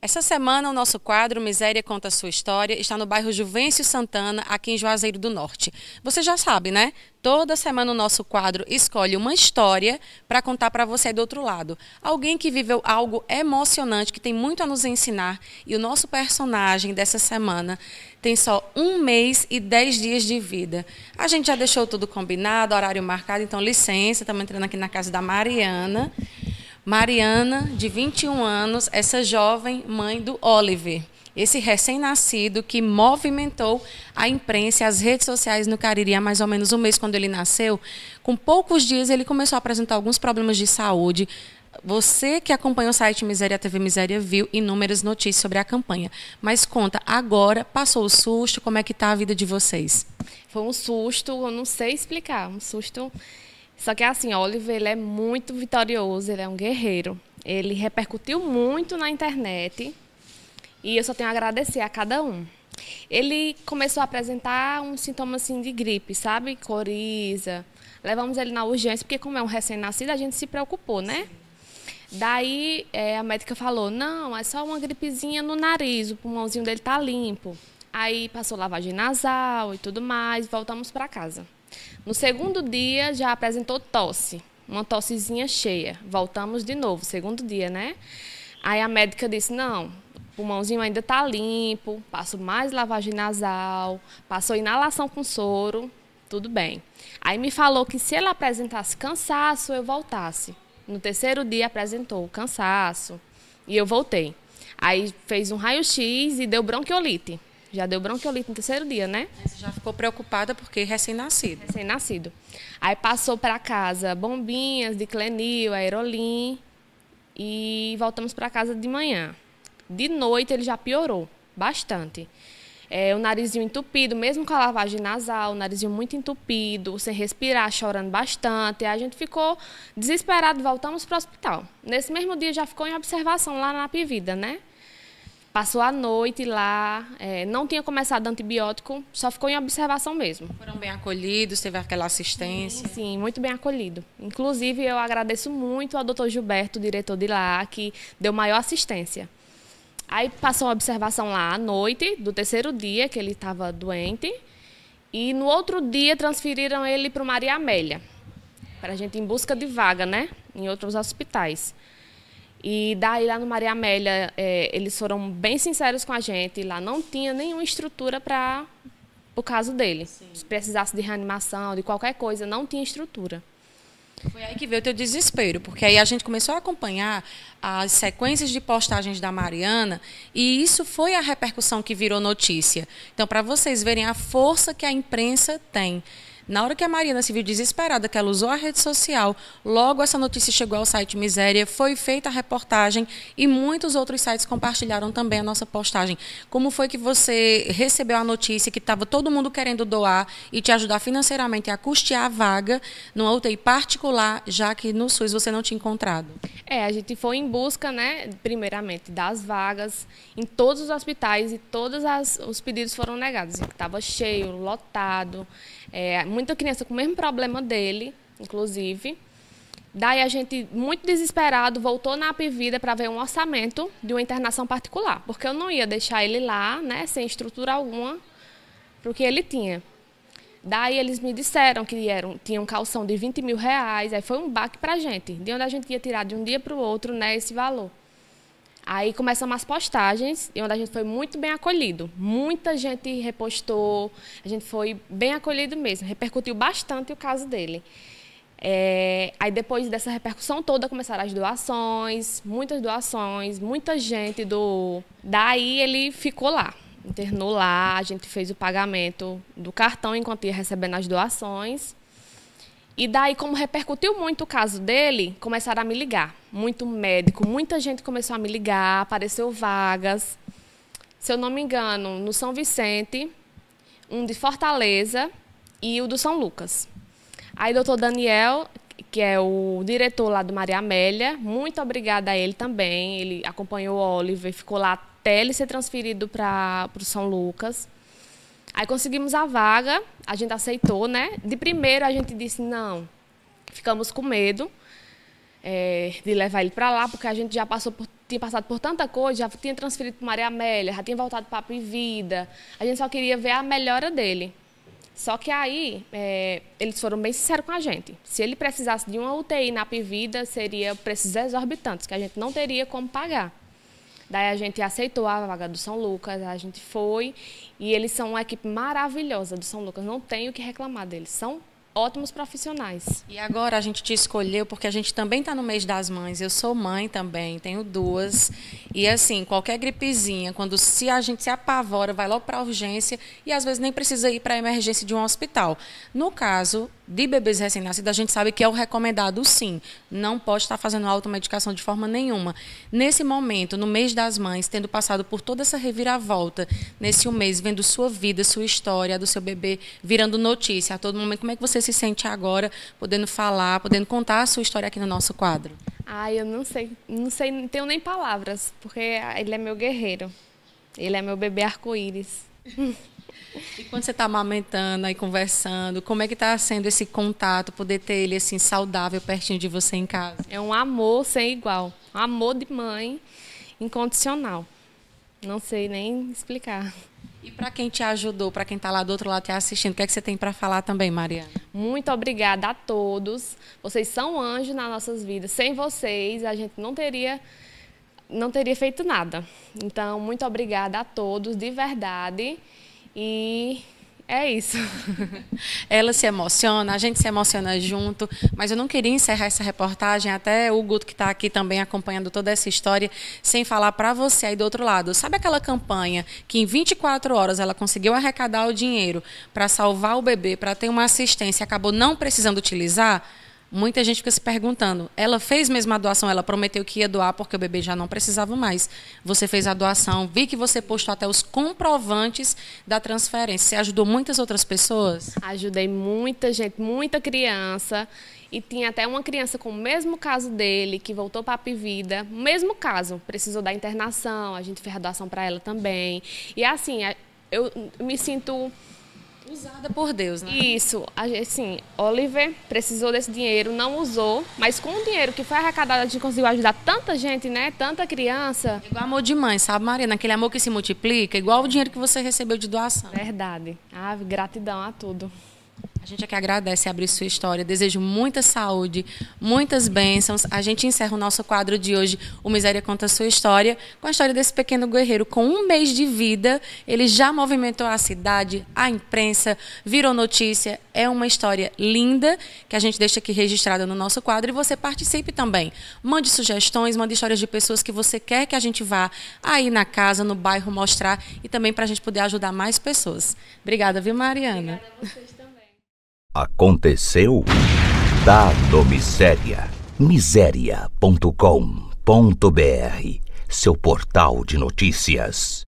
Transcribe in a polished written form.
Essa semana, o nosso quadro Miséria Conta Sua História está no bairro Juvencio Santana, aqui em Juazeiro do Norte. Você já sabe, né? Toda semana o nosso quadro escolhe uma história para contar para você do outro lado. Alguém que viveu algo emocionante, que tem muito a nos ensinar. E o nosso personagem dessa semana tem só 1 mês e 10 dias de vida. A gente já deixou tudo combinado, horário marcado, então licença, estamos entrando aqui na casa da Mariana. Mariana, de 21 anos, essa jovem mãe do Oliver, esse recém-nascido que movimentou a imprensa e as redes sociais no Cariri há mais ou menos 1 mês quando ele nasceu. Com poucos dias ele começou a apresentar alguns problemas de saúde. Você que acompanha o site Miséria TV Miséria viu inúmeras notícias sobre a campanha. Mas conta, agora passou o susto, como é que está a vida de vocês? Foi um susto, eu não sei explicar, um susto. Só que assim, Oliver, ele é muito vitorioso, ele é um guerreiro. Ele repercutiu muito na internet e eu só tenho a agradecer a cada um. Ele começou a apresentar um sintoma assim de gripe, sabe? Coriza. Levamos ele na urgência, porque como é um recém-nascido, a gente se preocupou, né? Daí a médica falou, não, é só uma gripezinha no nariz, o pulmãozinho dele tá limpo. Aí passou lavagem nasal e tudo mais, voltamos para casa. No segundo dia já apresentou tosse, uma tossezinha cheia. Voltamos de novo, segundo dia, né? Aí a médica disse, não, o pulmãozinho ainda está limpo, passo mais lavagem nasal, passou inalação com soro, tudo bem. Aí me falou que se ele apresentasse cansaço, eu voltasse. No terceiro dia apresentou cansaço e eu voltei. Aí fez um raio-x e deu bronquiolite. Já deu bronquiolite no terceiro dia, né? Você já ficou preocupada porque recém-nascido. Recém-nascido. Aí passou para casa bombinhas de Clenil, Aerolim e voltamos para casa de manhã. De noite ele já piorou bastante. O narizinho entupido, mesmo com a lavagem nasal, o narizinho muito entupido, sem respirar, chorando bastante. Aí a gente ficou desesperado e voltamos para o hospital. Nesse mesmo dia já ficou em observação lá na Apivida, né? Passou a noite lá, não tinha começado antibiótico, só ficou em observação mesmo. Foram bem acolhidos, teve aquela assistência? Sim, muito bem acolhido. Inclusive, eu agradeço muito ao Dr. Gilberto, diretor de lá, que deu maior assistência. Aí passou a observação lá à noite, do terceiro dia, que ele estava doente, e no outro dia transferiram ele para o Maria Amélia, para a gente ir em busca de vaga, né, em outros hospitais. E daí lá no Maria Amélia, eles foram bem sinceros com a gente, lá não tinha nenhuma estrutura para o caso dele. Sim. Se precisasse de reanimação, de qualquer coisa, não tinha estrutura. Foi aí que veio o teu desespero, porque aí a gente começou a acompanhar as sequências de postagens da Mariana e isso foi a repercussão que virou notícia. Então, para vocês verem a força que a imprensa tem. Na hora que a Mariana se viu desesperada, que ela usou a rede social, logo essa notícia chegou ao site Miséria, foi feita a reportagem e muitos outros sites compartilharam também a nossa postagem. Como foi que você recebeu a notícia que estava todo mundo querendo doar e te ajudar financeiramente a custear a vaga numa UTI particular, já que no SUS você não tinha encontrado? A gente foi em busca, né, primeiramente, das vagas em todos os hospitais e todos os pedidos foram negados. Estava cheio, lotado. Muita criança com o mesmo problema dele, inclusive. Daí a gente, muito desesperado, voltou na Apivida para ver um orçamento de uma internação particular, porque eu não ia deixar ele lá, né, sem estrutura alguma, para o que ele tinha. Daí eles me disseram que tinham um calção de 20 mil reais, aí foi um baque para a gente, de onde a gente ia tirar de um dia para o outro, né, esse valor. Aí começam as postagens, e onde a gente foi muito bem acolhido. Muita gente repostou, a gente foi bem acolhido mesmo, repercutiu bastante o caso dele. Aí depois dessa repercussão toda começaram as doações, muita gente Daí ele ficou lá, internou lá, a gente fez o pagamento do cartão enquanto ia recebendo as doações. E daí, como repercutiu muito o caso dele, começaram a me ligar. Muito médico, muita gente começou a me ligar, apareceu vagas. Se eu não me engano, no São Vicente, um de Fortaleza e o do São Lucas. Aí, doutor Daniel, que é o diretor lá do Maria Amélia, muito obrigada a ele também. Ele acompanhou o Oliver, ficou lá até ele ser transferido para o São Lucas. Aí conseguimos a vaga, a gente aceitou, né? De primeiro a gente disse não, ficamos com medo. de levar ele para lá, porque a gente já tinha passado por tanta coisa, já tinha transferido para Maria Amélia, já tinha voltado para Papo e Vida. A gente só queria ver a melhora dele. Só que aí, eles foram bem sinceros com a gente. Se ele precisasse de uma UTI na Papo e Vida, seria preços exorbitantes, que a gente não teria como pagar. Daí a gente aceitou a vaga do São Lucas, a gente foi, e eles são uma equipe maravilhosa do São Lucas, não tenho o que reclamar deles, são ótimos profissionais. E agora a gente te escolheu porque a gente também está no mês das mães. Eu sou mãe também, tenho 2. E assim, qualquer gripezinha, se a gente se apavora, vai logo para a urgência e às vezes nem precisa ir para a emergência de um hospital. No caso de bebês recém-nascidos, a gente sabe que é o recomendado sim. Não pode estar fazendo automedicação de forma nenhuma. Nesse momento, no mês das mães, tendo passado por toda essa reviravolta, nesse mês, vendo sua vida, sua história, do seu bebê virando notícia a todo momento, como é que você se sente agora, podendo falar, podendo contar a sua história aqui no nosso quadro? Eu não sei, não tenho nem palavras, porque ele é meu guerreiro, ele é meu bebê arco-íris. E quando você está amamentando e conversando, como é que está sendo esse contato, poder ter ele assim saudável pertinho de você em casa? É um amor sem igual, um amor de mãe incondicional. Não sei nem explicar. E para quem te ajudou, para quem está lá do outro lado te assistindo, o que é que você tem para falar também, Mariana? Muito obrigada a todos. Vocês são anjos nas nossas vidas. Sem vocês, a gente não teria feito nada. Então, muito obrigada a todos, de verdade. E é isso. Ela se emociona, a gente se emociona junto, mas eu não queria encerrar essa reportagem, até o Guto que está aqui também acompanhando toda essa história, sem falar para você aí do outro lado. Sabe aquela campanha que em 24 horas ela conseguiu arrecadar o dinheiro para salvar o bebê, para ter uma assistência e acabou não precisando utilizar? Muita gente fica se perguntando, ela fez mesmo a doação, ela prometeu que ia doar porque o bebê já não precisava mais. Você fez a doação, vi que você postou até os comprovantes da transferência. Você ajudou muitas outras pessoas? Ajudei muita gente, muita criança. E tinha até uma criança com o mesmo caso dele, que voltou para a Papo e Vida. Mesmo caso, precisou da internação, a gente fez a doação para ela também. E assim, eu me sinto... usada por Deus, né? Isso, assim, Oliver precisou desse dinheiro, não usou, mas com o dinheiro que foi arrecadado, a gente conseguiu ajudar tanta gente, né? Tanta criança. Igual amor de mãe, sabe, Mariana? Aquele amor que se multiplica, igual o dinheiro que você recebeu de doação. Verdade. Gratidão a tudo. A gente aqui agradece abrir sua história, desejo muita saúde, muitas bênçãos. A gente encerra o nosso quadro de hoje, o Miséria Conta a Sua História, com a história desse pequeno guerreiro. Com 1 mês de vida, ele já movimentou a cidade, a imprensa, virou notícia. É uma história linda que a gente deixa aqui registrada no nosso quadro e você participe também. Mande sugestões, mande histórias de pessoas que você quer que a gente vá aí na casa, no bairro, mostrar e também para a gente poder ajudar mais pessoas. Obrigada, viu, Mariana? Obrigada a vocês também. Aconteceu? Dado Miséria. Miséria.com.br, seu portal de notícias.